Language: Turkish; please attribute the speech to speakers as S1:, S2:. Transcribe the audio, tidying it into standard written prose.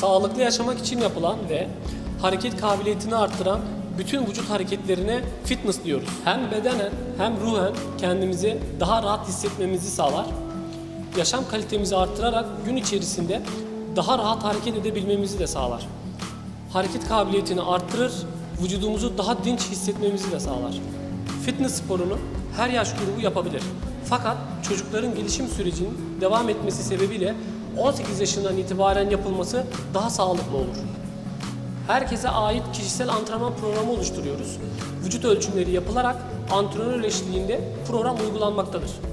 S1: sağlıklı yaşamak için yapılan ve hareket kabiliyetini arttıran bütün vücut hareketlerine fitness diyoruz. Hem bedenen hem ruhen kendimizi daha rahat hissetmemizi sağlar. Yaşam kalitemizi arttırarak gün içerisinde daha rahat hareket edebilmemizi de sağlar. Hareket kabiliyetini arttırır, vücudumuzu daha dinç hissetmemizi de sağlar. Fitness sporunu her yaş grubu yapabilir. Fakat çocukların gelişim sürecinin devam etmesi sebebiyle 18 yaşından itibaren yapılması daha sağlıklı olur. Herkese ait kişisel antrenman programı oluşturuyoruz. Vücut ölçümleri yapılarak antrenör eşliğinde program uygulanmaktadır.